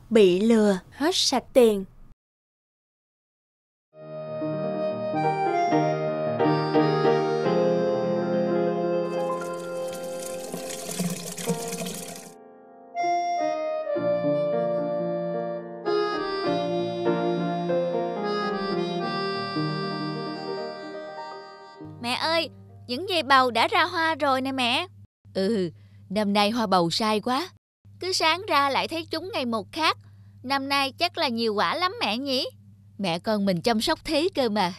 bị lừa hết sạch tiền. Mẹ ơi, những dây bầu đã ra hoa rồi nè mẹ. Năm nay hoa bầu sai quá. Cứ sáng ra lại thấy chúng ngày một khác. Năm nay chắc là nhiều quả lắm mẹ nhỉ? Mẹ con mình chăm sóc thế cơ mà.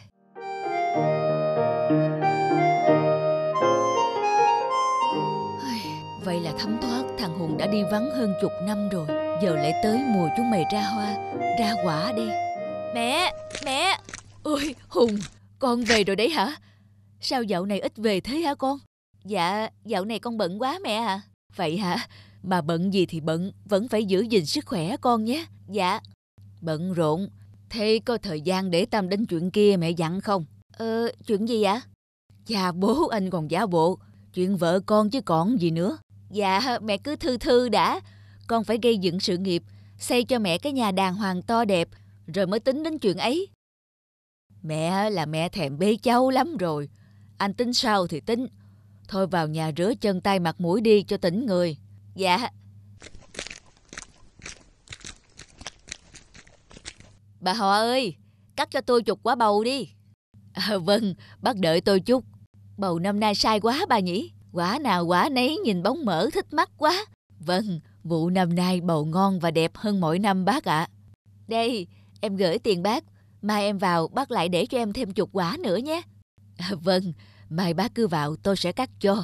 Vậy là thấm thoát thằng Hùng đã đi vắng hơn chục năm rồi. Giờ lại tới mùa chúng mày ra hoa, ra quả đi. Mẹ! Ôi, Hùng, con về rồi đấy hả? Sao dạo này ít về thế hả con? Dạ, dạo này con bận quá mẹ à. Vậy hả? Mà bận gì thì bận, vẫn phải giữ gìn sức khỏe con nhé. Dạ. Bận rộn, thế có thời gian để tâm đến chuyện kia mẹ dặn không? Chuyện gì ạ? Cha bố anh còn giả bộ, chuyện vợ con chứ còn gì nữa. Dạ, mẹ cứ thư thư đã. Con phải gây dựng sự nghiệp, xây cho mẹ cái nhà đàng hoàng to đẹp, rồi mới tính đến chuyện ấy. Mẹ là mẹ thèm bế cháu lắm rồi. Anh tính sao thì tính. Thôi vào nhà rửa chân tay mặt mũi đi cho tỉnh người. Dạ. Bà họ ơi, cắt cho tôi chục quả bầu đi. Vâng, bác đợi tôi chút. Bầu năm nay sai quá bà nhỉ? Quả nào quả nấy nhìn bóng mỡ thích mắt quá. Vâng, vụ năm nay bầu ngon và đẹp hơn mỗi năm bác ạ. Đây, em gửi tiền bác. Mai em vào bác lại để cho em thêm chục quả nữa nhé. Vâng, mai bác cứ vào tôi sẽ cắt cho.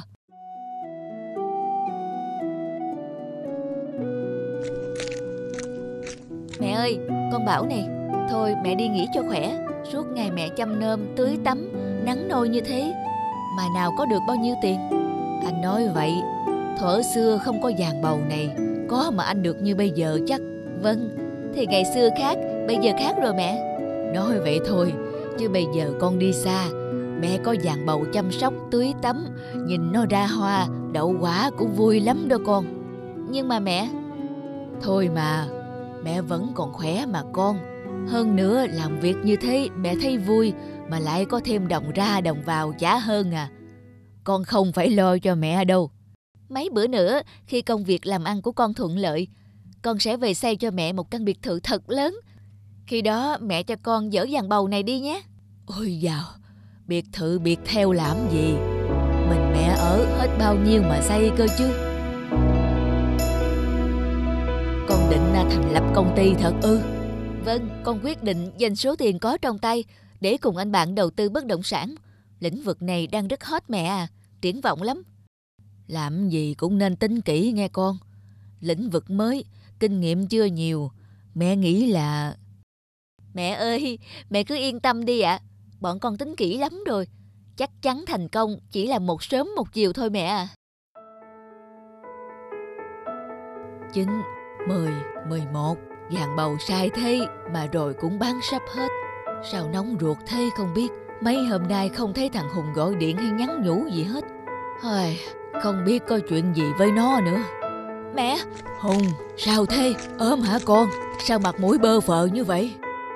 Mẹ ơi, con bảo nè, thôi mẹ đi nghỉ cho khỏe. Suốt ngày mẹ chăm nom, tưới tắm, nắng nôi như thế, mà nào có được bao nhiêu tiền. Anh nói vậy, thuở xưa không có vàng bầu này, có mà anh được như bây giờ chắc. Vâng, thì ngày xưa khác, bây giờ khác rồi mẹ. Nói vậy thôi, chứ bây giờ con đi xa, mẹ có vàng bầu chăm sóc, tưới tắm, nhìn nó ra hoa, đậu quả cũng vui lắm đó con. Nhưng mà mẹ... Thôi mà, mẹ vẫn còn khỏe mà con. Hơn nữa làm việc như thế mẹ thấy vui, mà lại có thêm đồng ra đồng vào chả hơn à. Con không phải lo cho mẹ đâu. Mấy bữa nữa khi công việc làm ăn của con thuận lợi, con sẽ về xây cho mẹ một căn biệt thự thật lớn. Khi đó mẹ cho con dỡ vàng bầu này đi nhé. Ôi dào, biệt thự biệt theo làm gì? Mình mẹ ở hết bao nhiêu mà xây cơ chứ. Con định thành lập công ty thật ư? Vâng, con quyết định dành số tiền có trong tay để cùng anh bạn đầu tư bất động sản. Lĩnh vực này đang rất hot mẹ à, triển vọng lắm. Làm gì cũng nên tính kỹ nghe con. Lĩnh vực mới, kinh nghiệm chưa nhiều. Mẹ nghĩ là... Mẹ ơi, mẹ cứ yên tâm đi ạ. Bọn con tính kỹ lắm rồi. Chắc chắn thành công chỉ là một sớm một chiều thôi mẹ à. 9, 10, 11, vàng bầu sai thế mà rồi cũng bán sắp hết. Sao nóng ruột thế không biết. Mấy hôm nay không thấy thằng Hùng gọi điện hay nhắn nhủ gì hết. Không biết có chuyện gì với nó nữa. Mẹ! Hùng, sao thế? Ốm hả con? Sao mặt mũi bơ phờ như vậy?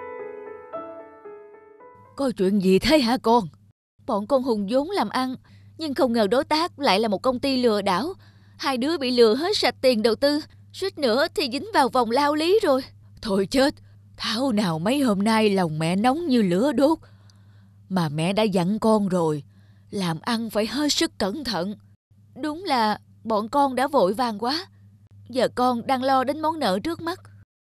Có chuyện gì thế hả con? Bọn con Hùng vốn làm ăn, nhưng không ngờ đối tác lại là một công ty lừa đảo. Hai đứa bị lừa hết sạch tiền đầu tư, suýt nữa thì dính vào vòng lao lý rồi. Thôi chết, thảo nào mấy hôm nay lòng mẹ nóng như lửa đốt. Mà mẹ đã dặn con rồi, làm ăn phải hết sức cẩn thận. Đúng là bọn con đã vội vàng quá. Giờ con đang lo đến món nợ trước mắt.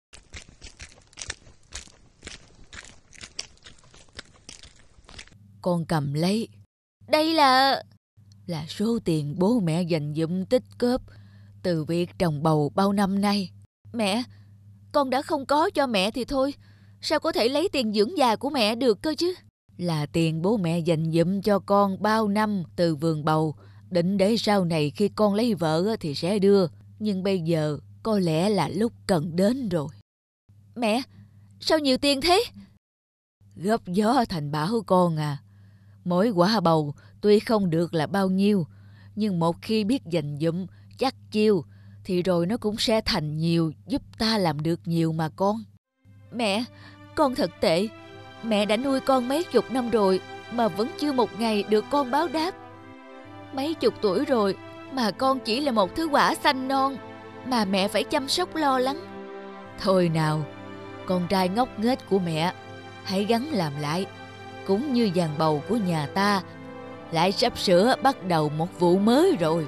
Con cầm lấy. Đây là số tiền bố mẹ dành dụm tích góp từ việc trồng bầu bao năm nay. Mẹ, con đã không có cho mẹ thì thôi, sao có thể lấy tiền dưỡng già của mẹ được cơ chứ? Là tiền bố mẹ dành dụm cho con bao năm từ vườn bầu, định để sau này khi con lấy vợ thì sẽ đưa. Nhưng bây giờ có lẽ là lúc cần đến rồi. Mẹ, sao nhiều tiền thế? Góp gió thành bão con à. Mỗi quả bầu tuy không được là bao nhiêu, nhưng một khi biết dành dụm, chắc chiêu thì rồi nó cũng sẽ thành nhiều, giúp ta làm được nhiều mà con. Mẹ, con thật tệ. Mẹ đã nuôi con mấy chục năm rồi mà vẫn chưa một ngày được con báo đáp. Mấy chục tuổi rồi mà con chỉ là một thứ quả xanh non mà mẹ phải chăm sóc lo lắng. Thôi nào, con trai ngốc nghếch của mẹ, hãy gắng làm lại. Cũng như dàn bầu của nhà ta lại sắp sửa bắt đầu một vụ mới rồi.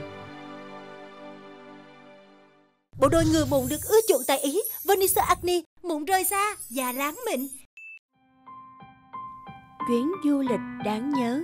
Bộ đôi người mụn được ưa chuộng tại Ý, Venice Acne, mụn rơi xa, già láng mịn. Chuyến du lịch đáng nhớ.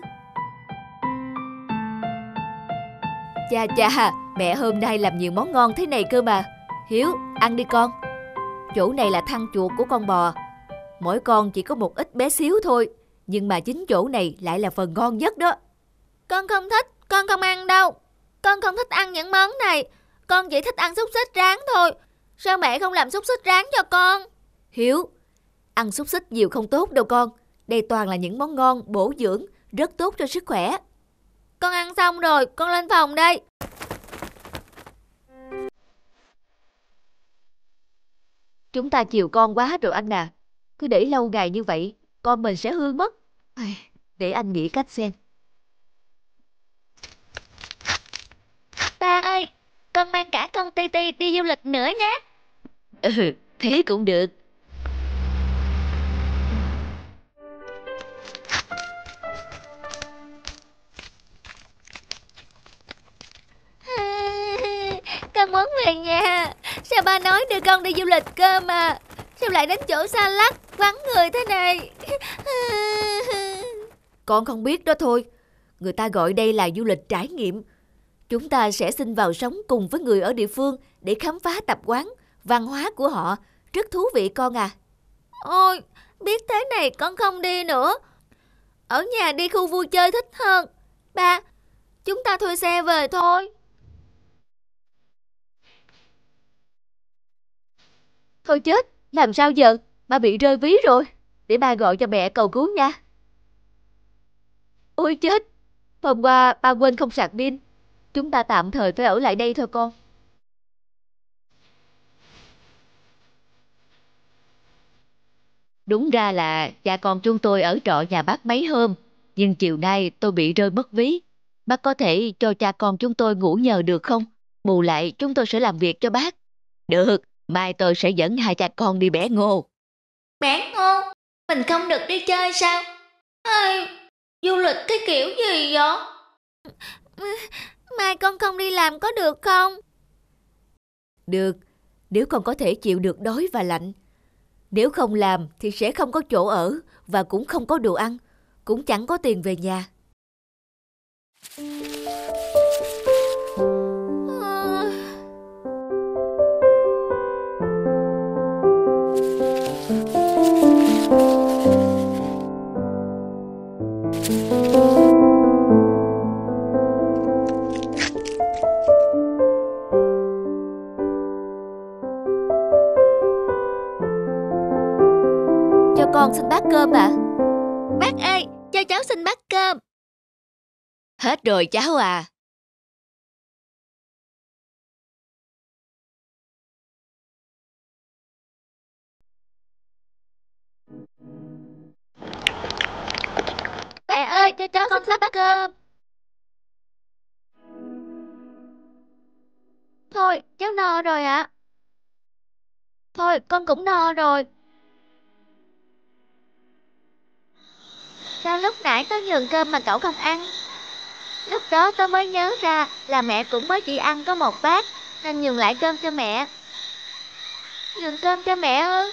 Chà, mẹ hôm nay làm nhiều món ngon thế này cơ mà. Hiếu, ăn đi con. Chỗ này là thăn chuột của con bò. Mỗi con chỉ có một ít bé xíu thôi, nhưng mà chính chỗ này lại là phần ngon nhất đó. Con không thích, con không ăn đâu. Con không thích ăn những món này. Con chỉ thích ăn xúc xích rán thôi. Sao mẹ không làm xúc xích rán cho con? Hiếu, ăn xúc xích nhiều không tốt đâu con. Đây toàn là những món ngon, bổ dưỡng, rất tốt cho sức khỏe. Con ăn xong rồi, con lên phòng đây. Chúng ta chiều con quá rồi anh à. Cứ để lâu ngày như vậy, con mình sẽ hư mất. Để anh nghĩ cách xem. Ba ơi, con mang cả con Titi đi du lịch nữa nhé. Thế cũng được. Con muốn về nhà. Sao ba nói đưa con đi du lịch cơ mà? Sao lại đến chỗ xa lắc, vắng người thế này? Con không biết đó thôi. Người ta gọi đây là du lịch trải nghiệm. Chúng ta sẽ xin vào sống cùng với người ở địa phương để khám phá tập quán, văn hóa của họ. Rất thú vị con à. Ôi, biết thế này con không đi nữa. Ở nhà đi khu vui chơi thích hơn. Ba, chúng ta thuê xe về thôi. Thôi chết, làm sao giờ? Ba bị rơi ví rồi. Để ba gọi cho mẹ cầu cứu nha. Ôi chết, hôm qua ba quên không sạc pin. Chúng ta tạm thời phải ở lại đây thôi con. Đúng ra là cha con chúng tôi ở trọ nhà bác mấy hôm. Nhưng chiều nay tôi bị rơi mất ví. Bác có thể cho cha con chúng tôi ngủ nhờ được không? Bù lại chúng tôi sẽ làm việc cho bác. Được, mai tôi sẽ dẫn hai cha con đi bẻ ngô. Bẻ ngô? Mình không được đi chơi sao? Ây, du lịch cái kiểu gì vậy? Mai con không đi làm có được không? Được, nếu con có thể chịu được đói và lạnh. Nếu không làm thì sẽ không có chỗ ở và cũng không có đồ ăn, cũng chẳng có tiền về nhà. Cho con xin bát cơm ạ. Bác ơi, cho cháu xin bát cơm. Hết rồi cháu à. Mẹ ơi, cho cháu xin bát cơm. Thôi, cháu no rồi ạ. Thôi, con cũng no rồi. Sao lúc nãy tớ nhường cơm mà cậu không ăn? Lúc đó tớ mới nhớ ra là mẹ cũng mới chỉ ăn có một bát, nên nhường lại cơm cho mẹ. Nhường cơm cho mẹ ư?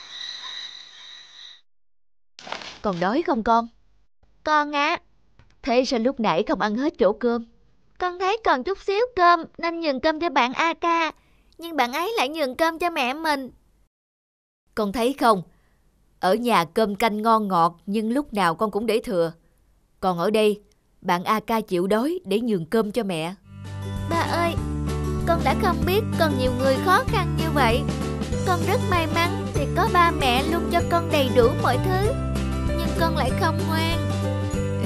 Còn đói không con? Con ạ. Thế sao lúc nãy không ăn hết chỗ cơm? Con thấy còn chút xíu cơm nên nhường cơm cho bạn AK, nhưng bạn ấy lại nhường cơm cho mẹ mình. Con thấy không? Ở nhà cơm canh ngon ngọt nhưng lúc nào con cũng để thừa. Còn ở đây, bạn AK chịu đói để nhường cơm cho mẹ. Ba ơi, con đã không biết còn nhiều người khó khăn như vậy. Con rất may mắn vì có ba mẹ luôn cho con đầy đủ mọi thứ. Nhưng con lại không ngoan.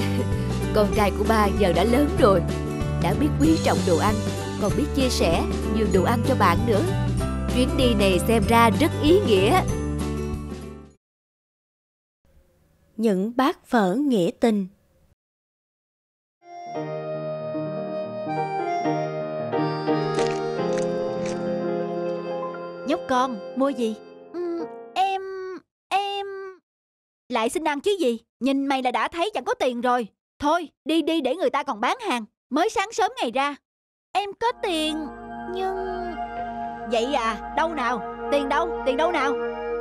Con trai của ba giờ đã lớn rồi, đã biết quý trọng đồ ăn, còn biết chia sẻ, nhường đồ ăn cho bạn nữa. Chuyến đi này xem ra rất ý nghĩa. Những bát phở nghĩa tình. Nhóc con, mua gì? Em... Lại xin ăn chứ gì? Nhìn mày là đã thấy chẳng có tiền rồi. Thôi, đi đi để người ta còn bán hàng. Mới sáng sớm ngày ra. Em có tiền, nhưng... Vậy à, đâu nào? Tiền đâu nào?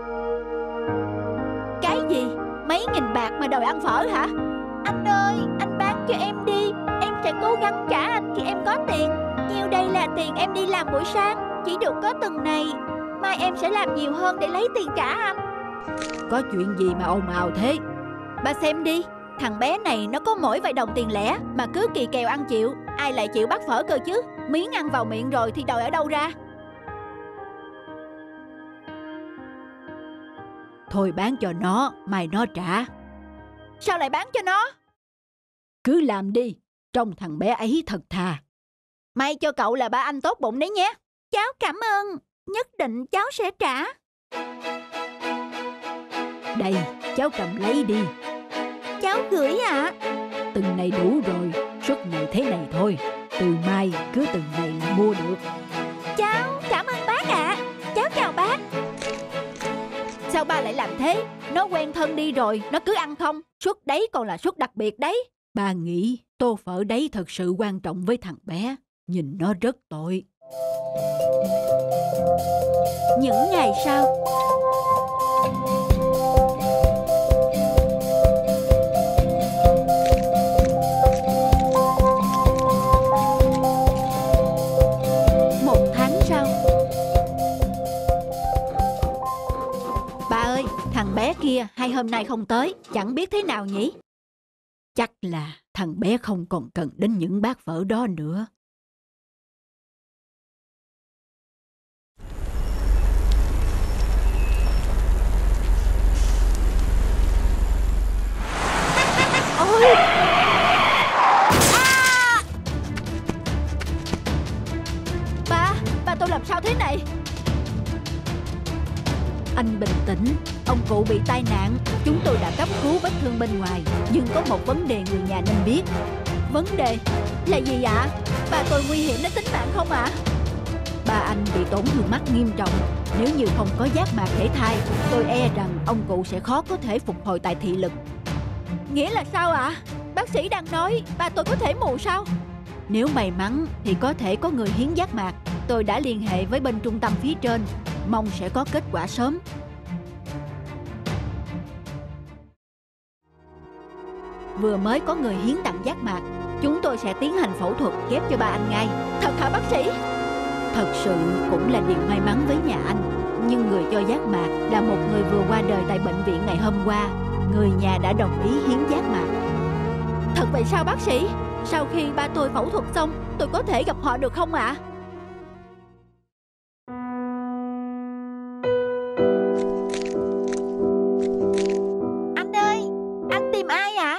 Cái gì? Mấy nghìn bạc mà đòi ăn phở hả? Anh ơi, anh bán cho em đi. Em sẽ cố gắng trả anh khi em có tiền. Nhiêu đây là tiền em đi làm buổi sáng. Chỉ được có từng này. Mai em sẽ làm nhiều hơn để lấy tiền trả anh. Có chuyện gì mà ồn ào thế? Bà xem đi, thằng bé này nó có mỗi vài đồng tiền lẻ mà cứ kỳ kèo ăn chịu. Ai lại chịu bắt phở cơ chứ? Miếng ăn vào miệng rồi thì đòi ở đâu ra? Thôi bán cho nó, mai nó trả. Sao lại bán cho nó? Cứ làm đi, trông thằng bé ấy thật thà. May cho cậu là ba anh tốt bụng đấy nhé. Cháu cảm ơn, nhất định cháu sẽ trả. Đây, cháu cầm lấy đi. Cháu gửi ạ. Từng này đủ rồi, suất này thế này thôi. Từ mai cứ từng này là mua được. Cháu cảm ơn bác ạ. Cháu chào bác. Sao ba lại làm thế? Nó quen thân đi rồi, nó cứ ăn không? Suất đấy còn là suất đặc biệt đấy. Ba nghĩ tô phở đấy thật sự quan trọng với thằng bé. Nhìn nó rất tội. Những ngày sau. Một tháng sau. Ba ơi, thằng bé kia hay hôm nay không tới, chẳng biết thế nào nhỉ? Chắc là thằng bé không còn cần đến những bát phở đó nữa. Ôi! Ba tôi làm sao thế này? Anh bình tĩnh, ông cụ bị tai nạn, chúng tôi đã cấp cứu vết thương bên ngoài, nhưng có một vấn đề người nhà nên biết. Vấn đề là gì ạ? Ba tôi nguy hiểm đến tính mạng không ạ? Ba anh bị tổn thương mắt nghiêm trọng, nếu như không có giác mạc thể thai, tôi e rằng ông cụ sẽ khó có thể phục hồi tại thị lực. Nghĩa là sao ạ? Bác sĩ đang nói ba tôi có thể mù sao? Nếu may mắn thì có thể có người hiến giác mạc. Tôi đã liên hệ với bên trung tâm phía trên, mong sẽ có kết quả sớm. Vừa mới có người hiến tặng giác mạc, chúng tôi sẽ tiến hành phẫu thuật ghép cho ba anh ngay. Thật hả bác sĩ? Thật sự cũng là điều may mắn với nhà anh. Nhưng người cho giác mạc là một người vừa qua đời tại bệnh viện ngày hôm qua. Người nhà đã đồng ý hiến giác mạc. Thật vậy sao bác sĩ? Sau khi ba tôi phẫu thuật xong, tôi có thể gặp họ được không ạ? Anh ơi, anh tìm ai ạ?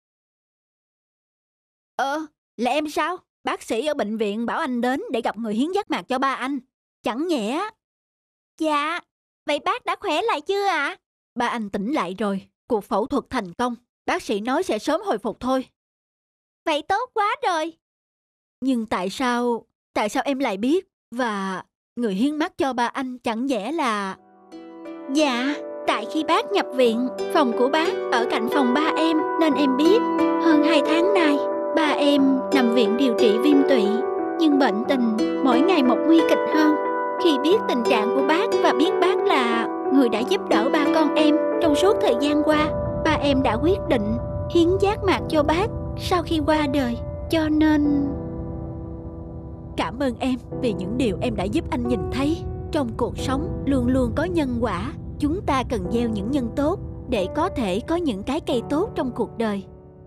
Là em sao? Bác sĩ ở bệnh viện bảo anh đến để gặp người hiến giác mạc cho ba anh. Chẳng nhẽ... Dạ, vậy bác đã khỏe lại chưa ạ? Ba anh tỉnh lại rồi, cuộc phẫu thuật thành công. Bác sĩ nói sẽ sớm hồi phục thôi. Vậy tốt quá rồi. Nhưng tại sao em lại biết? Và người hiến mắt cho ba anh chẳng nhẽ là... Dạ, tại khi bác nhập viện, phòng của bác ở cạnh phòng ba em nên em biết. Hơn 2 tháng nay, ba em nằm viện điều trị viêm tụy. Nhưng bệnh tình mỗi ngày một nguy kịch hơn. Khi biết tình trạng của bác và biết bác là người đã giúp đỡ ba con em trong suốt thời gian qua, ba em đã quyết định hiến giác mạc cho bác sau khi qua đời. Cho nên... Cảm ơn em vì những điều em đã giúp anh nhìn thấy. Trong cuộc sống luôn luôn có nhân quả. Chúng ta cần gieo những nhân tốt để có thể có những cái cây tốt trong cuộc đời.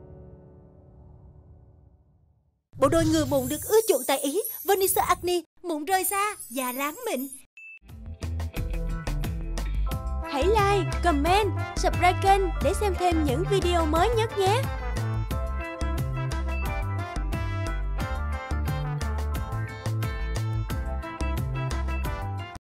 Bộ đôi ngựa mụn được ưa chuộng tại Ý, Venice Acne, mụn rơi xa, da láng mịn. Hãy like, comment, subscribe kênh để xem thêm những video mới nhất nhé.